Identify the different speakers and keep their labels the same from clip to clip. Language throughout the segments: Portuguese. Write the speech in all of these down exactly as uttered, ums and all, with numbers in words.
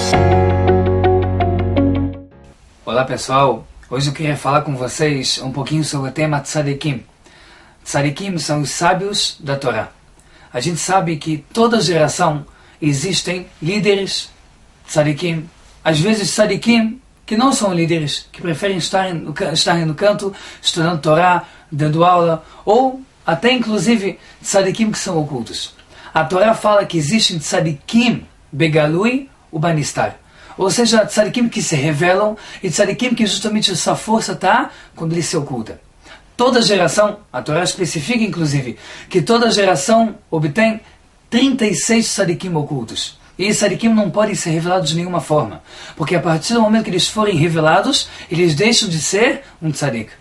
Speaker 1: Olá pessoal, hoje eu queria falar com vocês um pouquinho sobre o tema Tzadikim. Tzadikim são os sábios da Torá. A gente sabe que toda geração existem líderes Tzadikim, às vezes Tzadikim que não são líderes, que preferem estar no, estar no canto, estudando Torá, dando aula, ou até inclusive Tzadikim que são ocultos. A Torá fala que existem Tzadikim Begalui Ubanistar. Ou seja, tzadikim que se revelam e tzadikim que justamente essa força está quando ele se oculta. Toda geração, a Torá especifica inclusive, que toda geração obtém trinta e seis tzadikim ocultos. E esses tzadikim não podem ser revelados de nenhuma forma, porque a partir do momento que eles forem revelados, eles deixam de ser um tzadik.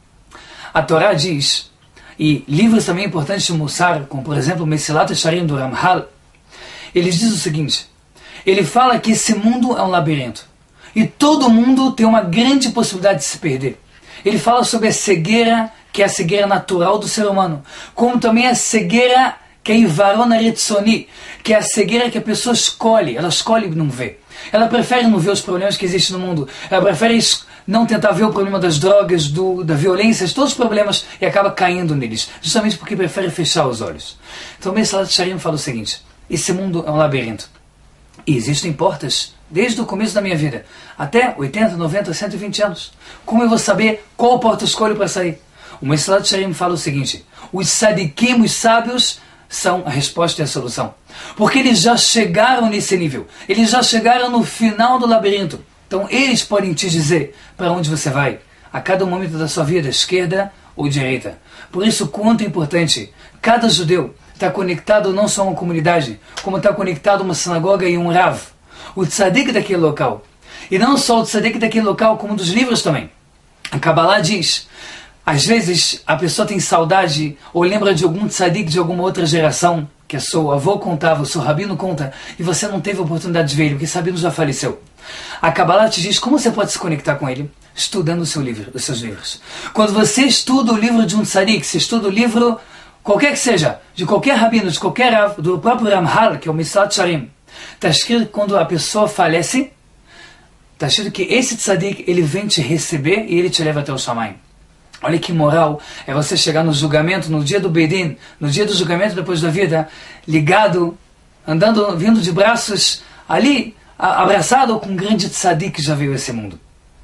Speaker 1: A Torá diz, e livros também importantes de Mussar, como por exemplo o Mesilat Yesharim do Ramhal, eles dizem o seguinte: ele fala que esse mundo é um labirinto. E todo mundo tem uma grande possibilidade de se perder. Ele fala sobre a cegueira, que é a cegueira natural do ser humano. Como também a cegueira que é Ivarona Retsoni, que é a cegueira que a pessoa escolhe. Ela escolhe não ver. Ela prefere não ver os problemas que existem no mundo. Ela prefere não tentar ver o problema das drogas, do, da violência, de todos os problemas, e acaba caindo neles. Justamente porque prefere fechar os olhos. Então o Mesilat Yesharim fala o seguinte: esse mundo é um labirinto. E existem portas, desde o começo da minha vida, até oitenta, noventa, cento e vinte anos. Como eu vou saber qual porta eu escolho para sair? O Mesilat Yesharim fala o seguinte: os tzadikim, os sábios, são a resposta e a solução. Porque eles já chegaram nesse nível. Eles já chegaram no final do labirinto. Então eles podem te dizer para onde você vai, a cada momento da sua vida, esquerda ou direita. Por isso, quanto é importante cada judeu está conectado não só a uma comunidade, como está conectado a uma sinagoga e um Rav, o tzadik daquele local. E não só o tzadik daquele local, como dos livros também. A Kabbalah diz, às vezes a pessoa tem saudade ou lembra de algum tzadik de alguma outra geração, que a seu avô contava, o seu rabino conta, e você não teve a oportunidade de ver ele, porque esse rabino já faleceu. A Kabbalah te diz como você pode se conectar com ele, estudando o seu livro, os seus livros. Quando você estuda o livro de um tzadik, você estuda o livro qualquer que seja, de qualquer rabino, de qualquer rav, do próprio Ramhal, que é o Mesilat Yesharim, está escrito que quando a pessoa falece, está escrito que esse tzadik, ele vem te receber e ele te leva até o Shamayim. Olha que moral é você chegar no julgamento, no dia do Beidin, no dia do julgamento depois da vida, ligado, andando, vindo de braços ali, abraçado com um grande tzadik que já veio a esse mundo.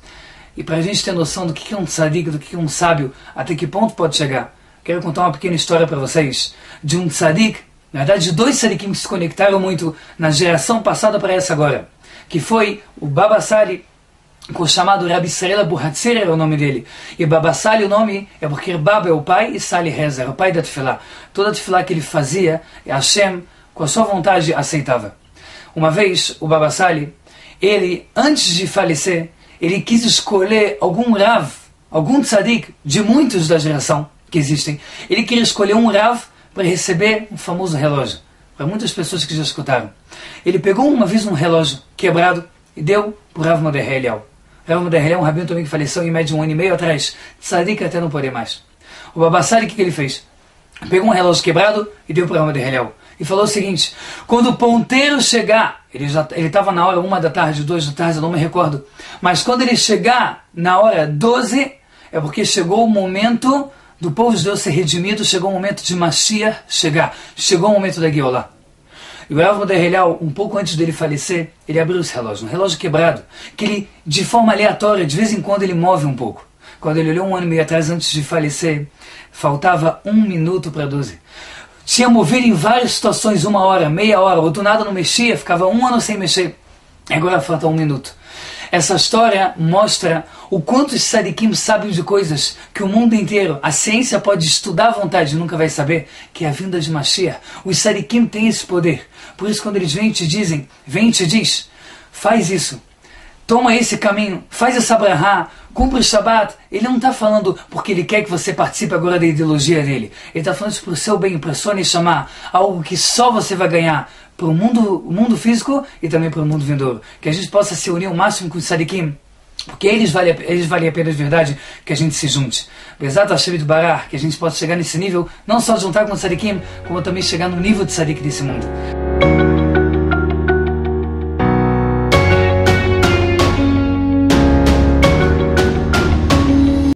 Speaker 1: E para a gente ter noção do que é um tzadik, do que é um sábio, até que ponto pode chegar, quero contar uma pequena história para vocês de um tzadik, na verdade de dois tzadikim que se conectaram muito na geração passada para essa agora, que foi o Baba Sali, com o chamado Rabbi Israel Abuhatzerer era o nome dele. E Baba Sali, o nome é porque Baba é o pai e Sali Reza, era o pai da Tefilá. Toda a Tefilá que ele fazia, Hashem, com a sua vontade, aceitava. Uma vez, o Baba Sali, ele, antes de falecer, ele quis escolher algum Rav, algum tzadik de muitos da geração que existem. Ele queria escolher um Rav para receber um famoso relógio. Para muitas pessoas que já escutaram. Ele pegou uma vez um relógio quebrado e deu para o Rav Mordechai Eliyahu. Rav Mordechai Eliyahu é um rabino também que faleceu em média um ano e meio atrás. Tzadik até não poder mais. O Baba Sali, o que, que ele fez? Pegou um relógio quebrado e deu para o Rav Mordechai Eliyahu. E falou o seguinte: quando o ponteiro chegar, ele já ele estava na hora uma da tarde, duas da tarde, eu não me recordo. Mas quando ele chegar na hora doze, é porque chegou o momento do povo de Deus ser redimido, chegou o momento de Mashiach chegar, chegou o momento da Geulah. E o Rav Mordechai Eliyahu, um pouco antes dele falecer, ele abriu esse relógio, um relógio quebrado, que ele, de forma aleatória, de vez em quando ele move um pouco. Quando ele olhou um ano e meio atrás, antes de falecer, faltava um minuto para doze. Tinha movido em várias situações, uma hora, meia hora, ou do nada não mexia, ficava um ano sem mexer. Agora falta um minuto. Essa história mostra o quanto os tzadikim sabem de coisas que o mundo inteiro, a ciência pode estudar à vontade e nunca vai saber, que é a vinda de Mashiach. Os tzadikim têm esse poder. Por isso quando eles vêm e te dizem, vem e te diz, faz isso, toma esse caminho, faz essa brahá, cumpre o Shabbat, ele não está falando porque ele quer que você participe agora da ideologia dele. Ele está falando isso para o seu bem, para a sua neshama, algo que só você vai ganhar para o mundo, o mundo físico e também para o mundo vindouro. Que a gente possa se unir o máximo com os tzadikim, porque eles valem, eles valem a pena de verdade que a gente se junte. Bezat Hashem Yitbarach, que a gente possa chegar nesse nível, não só juntar com o tzadikim, como também chegar no nível de tzadik desse mundo.